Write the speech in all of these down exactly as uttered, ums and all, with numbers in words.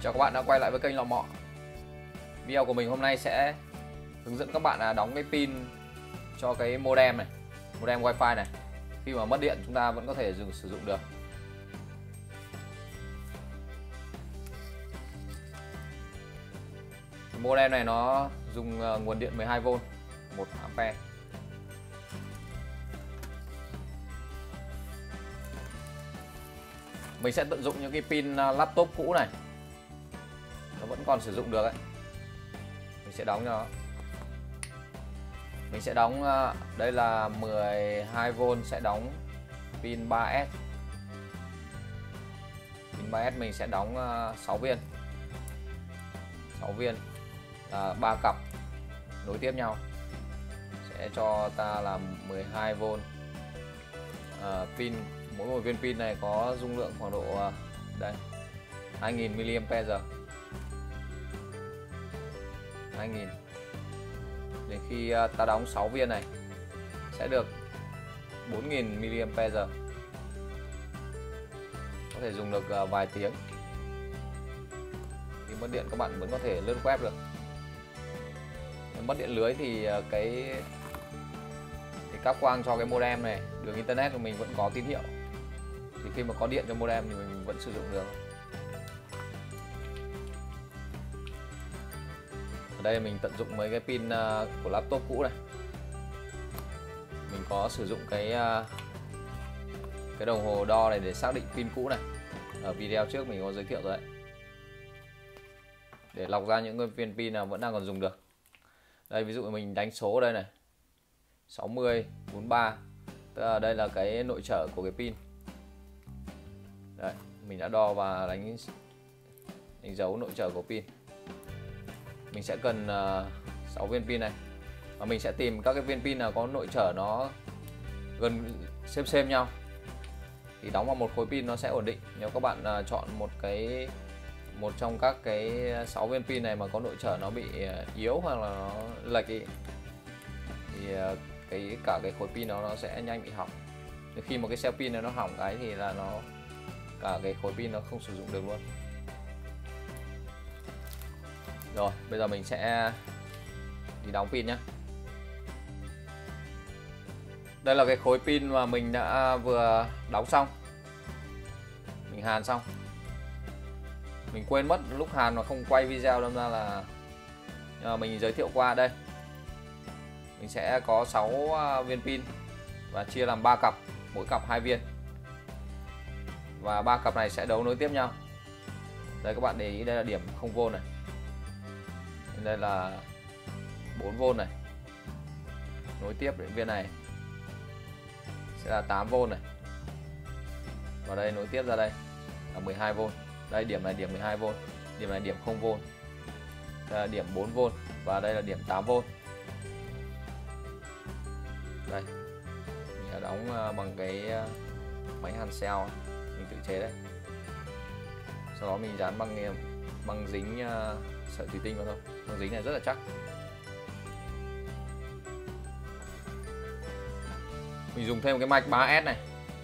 Chào các bạn đã quay lại với kênh Lò Mọ. Video của mình hôm nay sẽ hướng dẫn các bạn là đóng cái pin cho cái modem này, modem wifi này. Khi mà mất điện chúng ta vẫn có thể dùng sử dụng được. Cái modem này nó dùng nguồn điện mười hai vôn, một ampe. Mình sẽ tận dụng những cái pin laptop cũ này, nó vẫn còn sử dụng được ấy. Mình sẽ đóng cho nó. Mình sẽ đóng, đây là mười hai vôn, sẽ đóng pin ba S. Pin ba S mình sẽ đóng sáu viên. sáu viên là ba cặp nối tiếp nhau. Sẽ cho ta là mười hai vôn. À, pin mỗi một viên pin này có dung lượng khoảng độ đây hai nghìn mi-li-am-pe-giờ. hai nghìn. Đến khi ta đóng sáu viên này sẽ được bốn nghìn mi-li-am-pe-giờ. Có thể dùng được vài tiếng. Khi mất điện các bạn vẫn có thể lướt web được. Nếu mất điện lưới thì cái cái cáp quang cho cái modem này, đường internet của mình vẫn có tín hiệu. Thì khi mà có điện cho modem thì mình vẫn sử dụng được. Ở đây mình tận dụng mấy cái pin của laptop cũ này. Mình có sử dụng cái cái đồng hồ đo này để xác định pin cũ này. Ở video trước mình có giới thiệu rồi đấy. Để lọc ra những cái viên pin nào vẫn đang còn dùng được. Đây ví dụ mình đánh số ở đây này, sáu mươi bốn mươi ba, tức là đây là cái nội trở của cái pin. Đấy, mình đã đo và đánh đánh dấu nội trở của pin. Mình sẽ cần uh, sáu viên pin này. Và mình sẽ tìm các cái viên pin nào có nội trở nó gần xem xem nhau thì đóng vào một khối pin nó sẽ ổn định. Nếu các bạn uh, chọn một cái một trong các cái sáu viên pin này mà có nội trở nó bị uh, yếu hoặc là nó lệch ý, thì uh, cái cả cái khối pin đó nó sẽ nhanh bị hỏng. Thì khi một cái cell pin này nó hỏng cái thì là nó cả cái khối pin nó không sử dụng được luôn. Rồi, bây giờ mình sẽ đi đóng pin nhé. Đây là cái khối pin mà mình đã vừa đóng xong. Mình hàn xong. Mình quên mất lúc hàn mà không quay video, đâm ra là nhưng mà mình giới thiệu qua đây. Mình sẽ có sáu viên pin và chia làm ba cặp, mỗi cặp hai viên. Và ba cặp này sẽ đấu nối tiếp nhau. Đây các bạn để ý, đây là điểm không vôn này. Đây là bốn vôn này. Nối tiếp đến viên này sẽ là tám vôn này. Và đây nối tiếp ra đây là mười hai vôn. Đây điểm này điểm mười hai vôn, điểm này điểm không vôn. Đây là điểm bốn vôn và đây là điểm tám vôn. Đây. Mình đã đóng bằng cái máy hàn cell mình tự chế đấy. Sau đó mình dán băng băng dính sợi thủy tinh vào thôi. Băng dính này rất là chắc. Mình dùng thêm cái mạch ba S này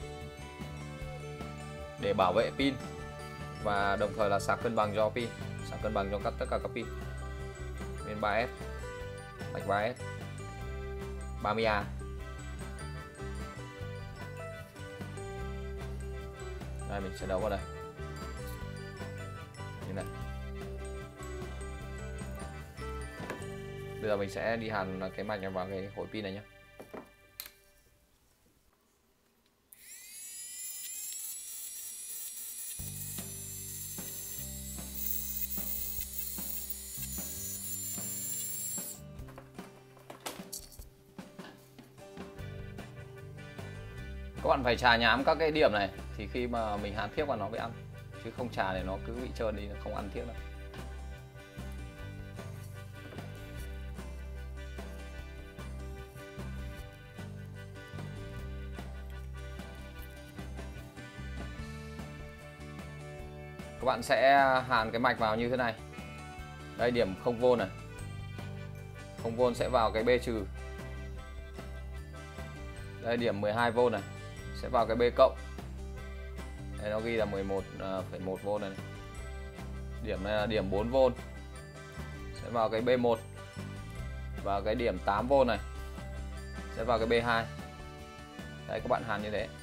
để bảo vệ pin và đồng thời là sạc cân bằng cho pin, sạc cân bằng cho các tất cả các pin. Bên ba S, mạch ba S ba mươi A. Đây mình sẽ đấu vào đây. Như này. Bây giờ mình sẽ đi hàn cái mạch này vào cái khối pin này nhé. Các bạn phải chà nhám các cái điểm này thì khi mà mình hàn tiếp vào nó mới ăn, chứ không chà để nó cứ bị trơn đi, nó không ăn tiếp đâu. Các bạn sẽ hàn cái mạch vào như thế này. Đây điểm không vôn này. không vôn sẽ vào cái B trừ. Đây điểm mười hai vôn này sẽ vào cái B cộng. Đây nó ghi là mười một phẩy một vôn này, này. Điểm này là điểm bốn vôn, sẽ vào cái B một, và cái điểm tám vôn này sẽ vào cái B hai. Đấy, các bạn hàn như thế.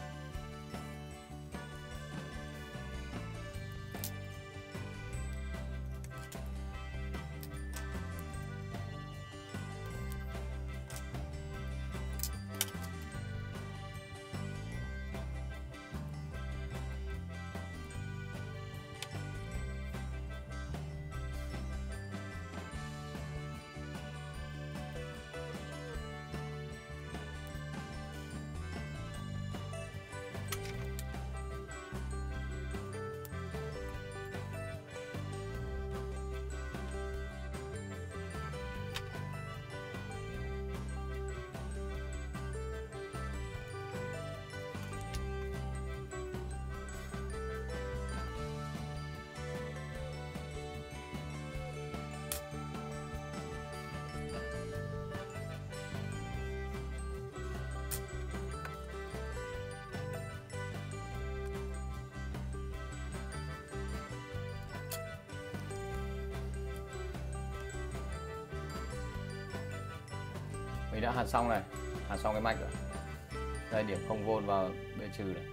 Mình đã hàn xong này, hàn xong cái mạch rồi. Đây, điểm không vôn vào B trừ này,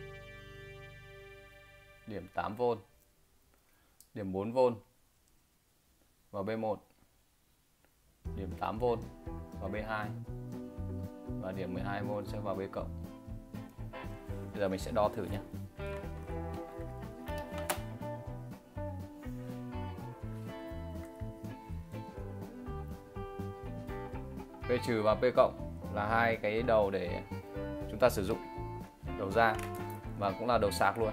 điểm tám vôn, điểm bốn vôn vào B một, điểm tám vôn vào B hai, và điểm mười hai vôn sẽ vào B cộng. Bây giờ mình sẽ đo thử nhé. P trừ và P cộng là hai cái đầu để chúng ta sử dụng, đầu ra và cũng là đầu sạc luôn.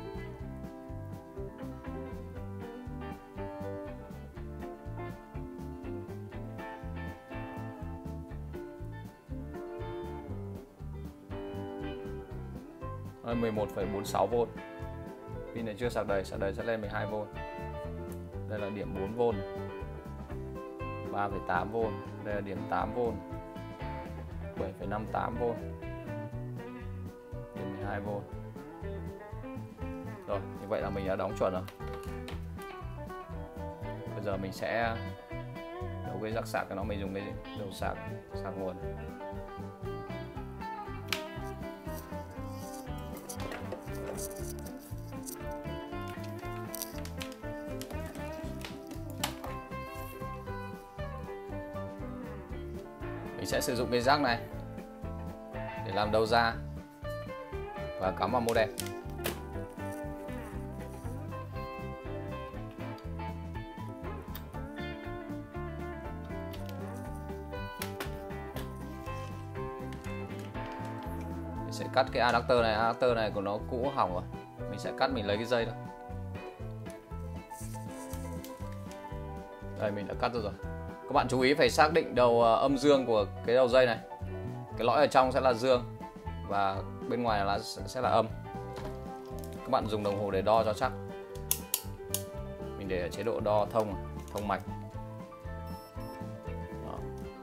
mười một phẩy bốn mươi sáu vôn. Pin này chưa sạc đầy, sạc đầy sẽ lên mười hai vôn. Đây là điểm bốn vôn, ba phẩy tám vôn, đây là điểm tám vôn, bảy phẩy năm mươi tám vôn, điểm mười hai vôn. Rồi, như vậy là mình đã đóng chuẩn rồi. Bây giờ mình sẽ đấu cái rắc sạc của nó, mình dùng cái đầu sạc sạc nguồn. Mình sẽ sử dụng cái rắc này để làm đầu ra và cắm vào modem. Mình sẽ cắt cái adapter này, adapter này của nó cũ hỏng rồi. Mình sẽ cắt, mình lấy cái dây thôi. Đây, mình đã cắt rồi rồi. Các bạn chú ý phải xác định đầu âm dương của cái đầu dây này. Cái lõi ở trong sẽ là dương và bên ngoài là sẽ là âm. Các bạn dùng đồng hồ để đo cho chắc. Mình để ở chế độ đo thông, thông mạch. Đó.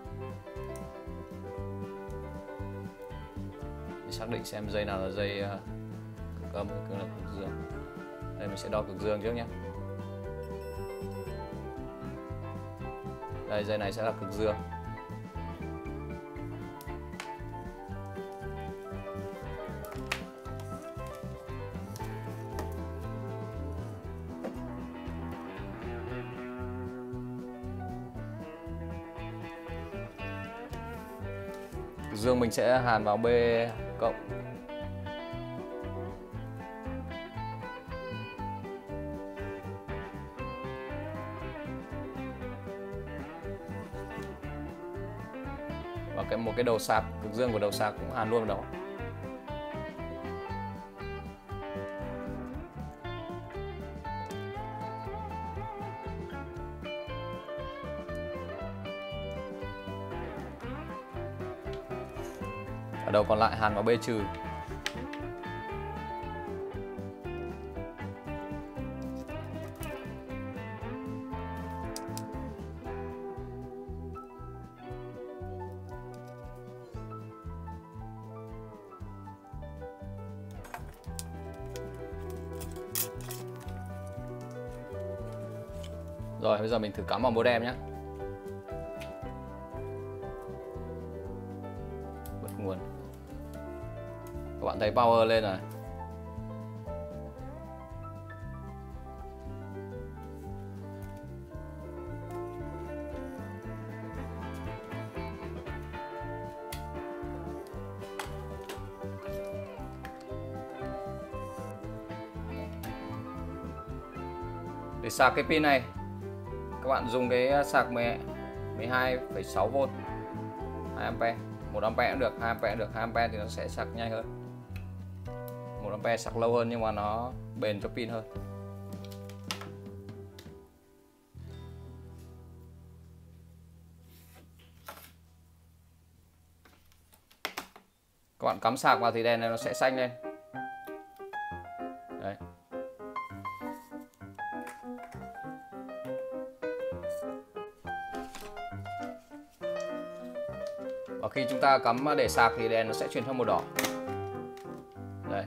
Để xác định xem dây nào là dây cực âm, cực là cực dương. Đây, mình sẽ đo cực dương trước nhé. Đây, dây này sẽ là cực dương. Cực dương mình sẽ hàn vào B cộng. Và cái một cái đầu sạc, cực dương của đầu sạc cũng hàn luôn vào đó. Ở đầu còn lại hàn vào B trừ. Rồi bây giờ mình thử cắm vào modem nhé. Bật nguồn. Các bạn thấy power lên rồi. Để sạc cái pin này, các bạn dùng cái sạc mười hai phẩy sáu vôn hai ampe, một ampe cũng được, hai ampe cũng được. Hai ampe thì nó sẽ sạc nhanh hơn, một ampe sạc lâu hơn nhưng mà nó bền cho pin hơn. Các bạn cắm sạc vào thì đèn này nó sẽ xanh lên. Đấy. Và khi chúng ta cắm để sạc thì đèn nó sẽ chuyển sang màu đỏ. Đây.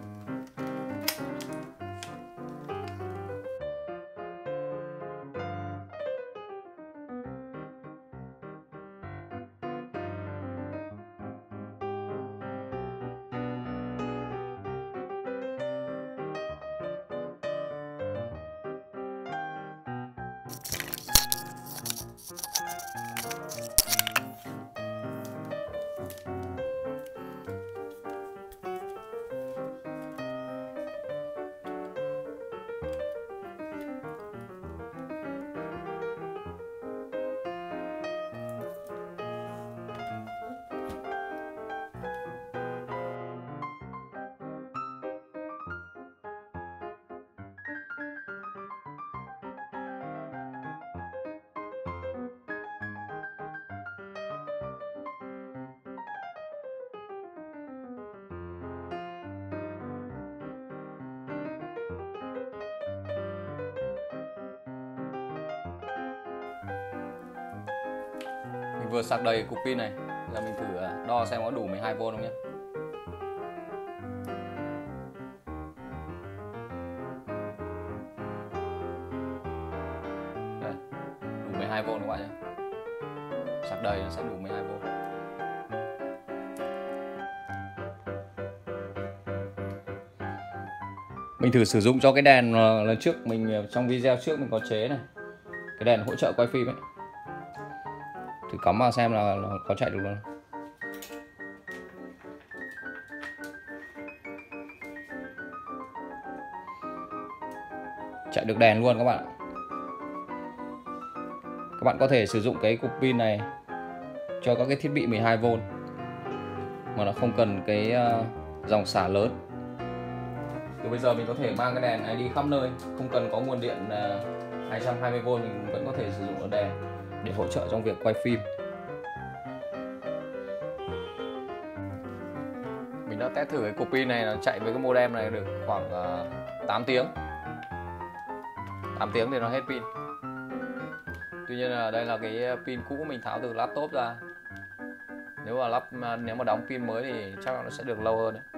Mình vừa sạc đầy cục pin này, giờ mình thử đo xem có đủ mười hai vôn không nhé. Đây, đủ mười hai vôn các bạn nhé. Sạc đầy nó sẽ đủ mười hai vôn. Mình thử sử dụng cho cái đèn lần trước mình trong video trước mình có chế này, cái đèn hỗ trợ quay phim ấy. Thử cắm vào xem là nó có chạy được luôn. Chạy được đèn luôn các bạn ạ. Các bạn có thể sử dụng cái cục pin này cho các cái thiết bị mười hai vôn mà nó không cần cái dòng xả lớn. Từ bây giờ mình có thể mang cái đèn này đi khắp nơi, không cần có nguồn điện hai trăm hai mươi vôn, mình vẫn có thể sử dụng ở đèn để hỗ trợ trong việc quay phim. Mình đã test thử cái cục pin này, nó chạy với cái modem này được khoảng uh, tám tiếng. tám tiếng thì nó hết pin. Tuy nhiên là đây là cái pin cũ mình tháo từ laptop ra. Nếu mà lắp nếu mà đóng pin mới thì chắc là nó sẽ được lâu hơn đấy.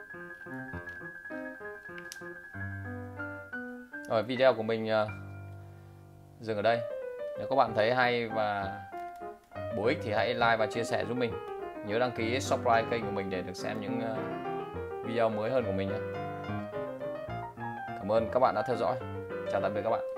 Rồi, video của mình uh, dừng ở đây. Nếu các bạn thấy hay và bổ ích thì hãy like và chia sẻ giúp mình. Nhớ đăng ký subscribe kênh của mình để được xem những uh, video mới hơn của mình nhé. Cảm ơn các bạn đã theo dõi. Chào tạm biệt các bạn.